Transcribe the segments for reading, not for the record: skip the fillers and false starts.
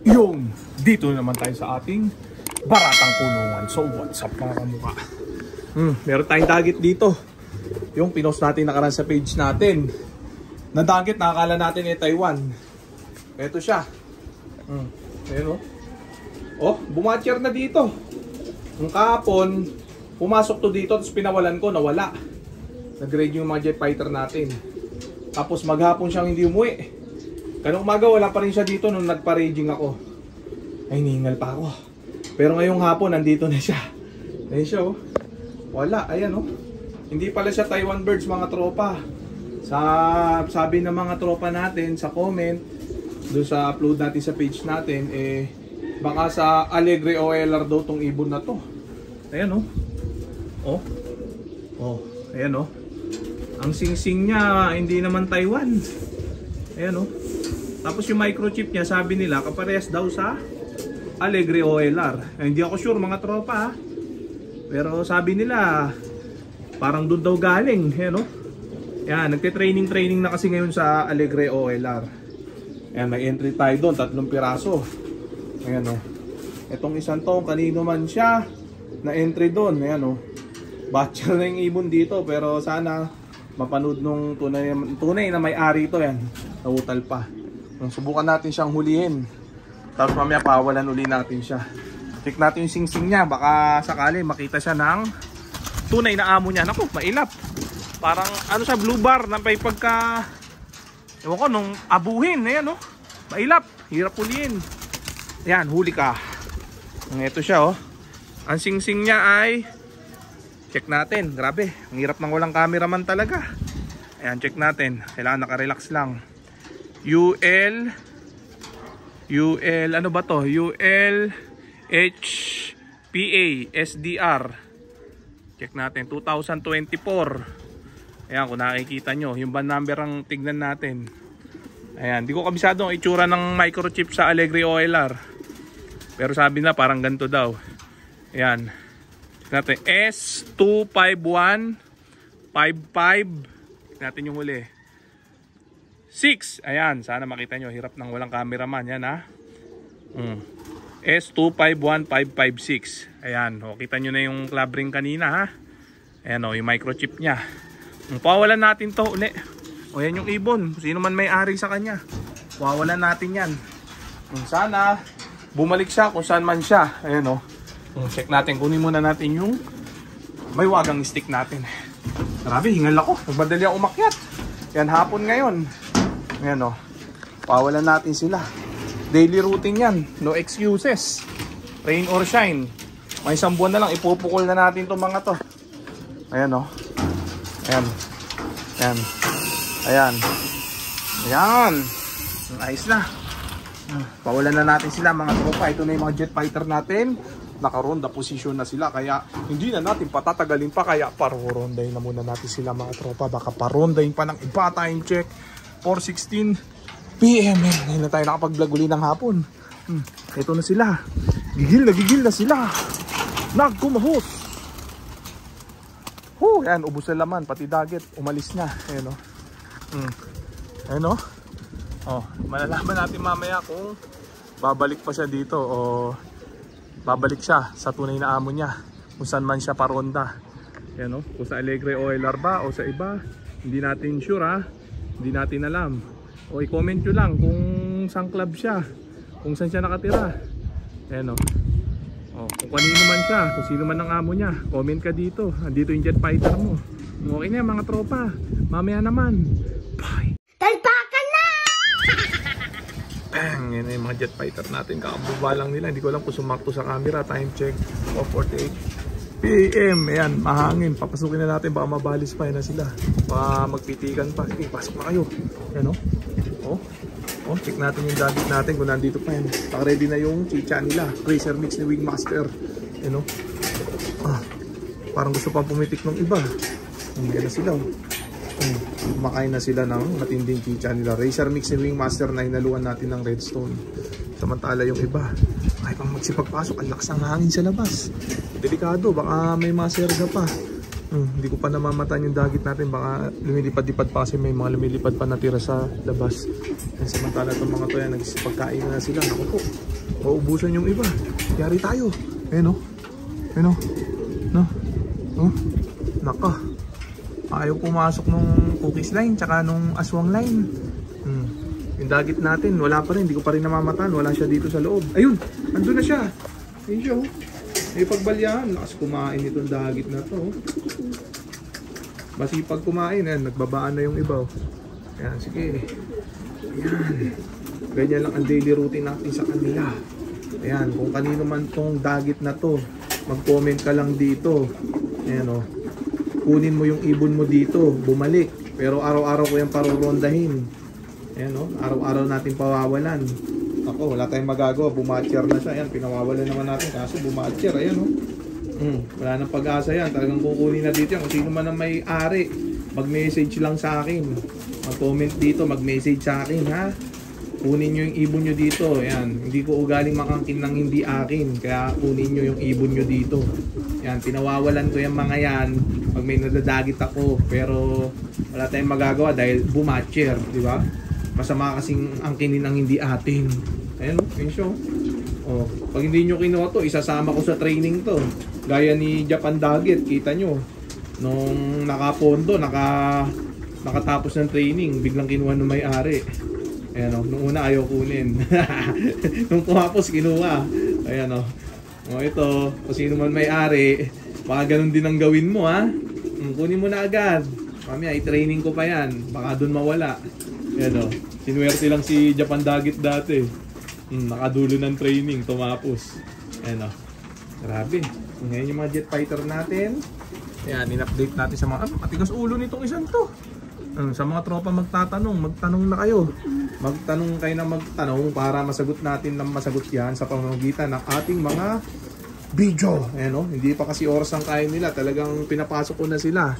Yung dito naman tayo sa ating baratang kulungan. So what's up mga kamukha? Meron tayong dagit dito. Yung pinost natin nakaraan sa page natin. Na dagit nakakala natin ay Taiwan. Ito siya. Ayan o. Oh, bumatcher na dito. Nung kahapon, pumasok to dito tapos pinawalan ko, nawala. Nag-raid yung mga jet fighter natin. Tapos maghapon siyang hindi umuwi. Kanong umaga wala pa rin siya dito nung nagpa-raging ako. Ay, ningal pa ako. Pero ngayong hapon nandito na siya. Ayan siya oh. Wala, ayan oh. Hindi pala siya Taiwan birds mga tropa. Sabi ng mga tropa natin sa comment, doon sa upload natin sa page natin, baka sa Alegre OLR daw tong ibon na to. Ayan oh. Oh. Oh, ayan oh. Ang sing-sing niya, hindi naman Taiwan. Ayan o. Tapos yung microchip niya, sabi nila, kaparehas daw sa Alegre OLR. Hindi ako sure mga tropa ha. Pero sabi nila, parang doon daw galing. Ayan o. Ayan, nagte-training na kasi ngayon sa Alegre OLR. Ayan, may entry tayo doon, 3 piraso. Ayan o. Itong isang to, kanino man siya, na entry doon. Ayan o. Batcher na yung ibon dito, pero sana mapanood nung tunay na may-ari ito yan. Nautal pa. Subukan natin siyang hulihin. Tapos mamaya pawalan uli natin siya. Check natin yung sing-sing niya. Baka sakali makita siya ng tunay na amo niya. Naku, mailap. Parang ano siya, blue bar na may pagka ewan ko, nung abuhin. Ayan o. Mailap. Hirap hulihin. Ayan, huli ka. Ito siya oh. Ang sing-sing niya ay check natin, grabe, ang hirap ng walang cameraman talaga. Ayan, check natin, kailangan nakarelax lang. ano ba to? UL-HPA SDR. Check natin, 2024. Ayan, kung nakikita nyo, yung band number ang tignan natin. Ayan, di ko kabisado ang itsura ng microchip sa Alegre OLR. Pero sabi na parang ganito daw. Ayan natin, S25155 natin yung huli 6, ayan, sana makita nyo, hirap ng walang cameraman yan ha. S251556, ayan, o, kita nyo na yung club ring kanina ha. Ayan o, yung microchip nya. Pawalan natin to uli. O yan yung ibon, sino man may-ari sa kanya, pawalan natin yan. Sana bumalik siya kung saan man siya. Ayan o, check natin, kunin muna natin yung may wagang stick natin. Grabe, hingal ako, nagmadali ako umakyat. Yan, hapon ngayon. Ayan o, pawalan natin sila. Daily routine yan, no excuses. Rain or shine, may isang buwan na lang ipupukol na natin itong mga to. Ayan o. Ayan. Ayan. Ayan. Ayan. Ayos na. Pawalan na natin sila mga tropa. Ito na yung mga jet fighter natin. Nakaronda position na sila, kaya hindi na natin patatagalin pa, kaya parondayin na muna natin sila mga tropa. Baka parondayin pa ng iba. Time check 4:16 PM. Ngayon na tayo nakapag-vlog uli ng hapon. Ito na sila, gigil na sila, nagkumahos. Yan, ubos na laman, pati dagit umalis na. Ayan o. Ayan o. Malalaman natin mamaya kung babalik pa siya dito o babalik siya sa tunay na amo niya, kung saan man siya paronda. Yan o, kung sa Alegre OLR ba o sa iba, hindi natin sure ha. Hindi natin alam. O i-comment nyo lang kung saan club siya, kung saan siya nakatira. Yan o. Kung kanino man siya, kung sino man ang amo niya, comment ka dito. Andito yung jet fighter mo. Okay na mga tropa, mamaya naman. Bye! Talpakan na! Yan na yung mga jet fighter natin, kakababa lang nila. Hindi ko alam kung sumakto sa camera. Time check 4:48 PM. Ayan, mahangin, papasukin na natin, baka mabalis pa. Yan na sila, baka magpitikan pa. Pasok na kayo. Yan o, check natin yung dagit natin kung nandito pa yan. Ready na yung chicha nila, Racer Mix ni Wingmaster. Yan o, parang gusto pang pumitik ng iba. Yan na sila. Kumakain na sila ng matinding chicha nila, Racer Mix ni Wingmaster, na hinaluan natin ng redstone. Samantala yung iba ay pang magsipagpasok, ang lakas ng hangin sa labas. Delikado, baka may maserga pa. Hindi ko pa namamatan yung dagit natin, baka lumilipad-lipad pa kasi may mga lumilipad pa natira sa labas. Samantala itong mga to yan, nagsipagkain na sila. Naku po, Mauubusan yung iba. Yari tayo. Ayun o. Ayun o. No? Oh. Naka. Ayaw pumasok nung cookies line tsaka nung aswang line. Yung dagit natin, wala pa rin. Hindi ko pa rin namamatan. Wala siya dito sa loob. Ayun! Andun na siya. Ayun siya oh. May pagbalyahan. Lakas kumain itong dagit na to. Masipag kumain. Ayan, nagbabaan na yung iba. Ayan, sige. Ayan. Ganyan lang ang daily routine natin sa kanila. Ayan, kung kanino man tong dagit na to, mag-comment ka lang dito. Ayan o. Kunin mo yung ibon mo dito. Bumalik. Pero araw-araw ko yung parurondahin. Ayan o, araw-araw natin pawawalan. Ako, wala tayong magagawa. Bumatcher na siya. Ayan, pinawawalan naman natin. Kaso bumatcher. Ayan o. Wala nang pag-asa yan. Talagang kukunin na dito yan. Kung sino man ang may-ari, mag-message lang sa akin. Mag-comment dito, mag-message sa akin ha. Kunin nyo yung ibon nyo dito. Ayan, hindi ko ugaling makangkin ng hindi akin. Kaya kunin nyo yung ibon nyo dito. Ayan, pinawawalan ko yung mga yan. Pag may nadadagit ako. Pero wala tayong magagawa dahil bumatcher. Di ba? Masama kasing angkinin ng hindi atin. Ayan o, yung show. O, pag hindi nyo kinuha to, isasama ko sa training to. Gaya ni Japan Dagit, kita nyo. Nung nakapondo, nakatapos ng training, biglang kinuha ng may-ari. Ayan o, nung una ayaw kunin. Nung tumapos, kinuha. Ayan o. O ito, kung sino man may-ari, baka ganun din ang gawin mo ha. Kunin mo na agad. Mamaya, i-training ko pa yan. Baka dun mawala. Ayan o. Sinuwerte lang si Japan Dagit dati. Nakadulo ng training, tumapos. Ayan o. Grabe. Ngayon yung mga jet fighter natin. Ayan, in-update natin sa mga... matigas ulo nitong isang to. Sa mga tropa magtanong na kayo. Magtanong kayo na magtanong para masagot natin ng masagot yan sa pamamagitan ng ating mga video. Ayan o. Hindi pa kasi oras ang kaya nila. Talagang pinapasok ko na sila.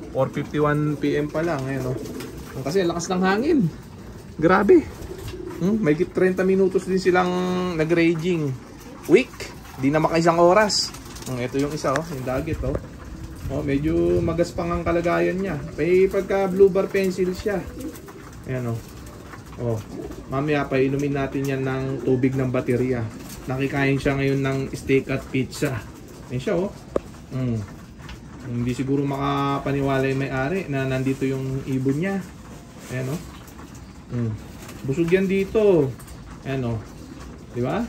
4:51 PM pa lang. Ayan o. Kasi lakas ng hangin. Grabe. May 30 minutos din silang nag-raging. Week. Di na makaisang oras. Ito yung isa, yung dagit. Medyo magaspang ang kalagayan niya. May pagka blue bar pencil siya. Ayan o. Mamaya pa inumin natin yan ng tubig ng baterya. Nakikain siya ngayon ng steak at pizza. Ayan siya o. Hindi siguro makapaniwala yung may-ari na nandito yung ibon niya. Ayan o. Busog yan dito. Ayan o. Diba?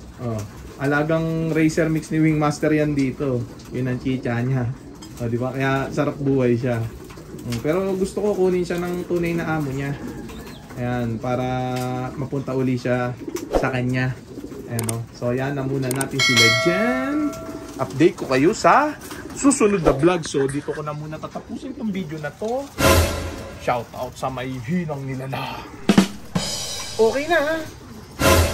Alagang racer mix ni Wingmaster yan dito. Yun ang chicha niya. Diba? Kaya sarap buhay siya. Pero gusto ko kunin siya ng tunay na amo niya. Ayan. Para mapunta uli siya sa kanya. Ayan o. So yan na muna natin sila dyan. Update ko kayo sa susunod na vlog. So dito ko na muna tatapusin itong video na to. Shout out sa may hinang nila na. Okay na ha?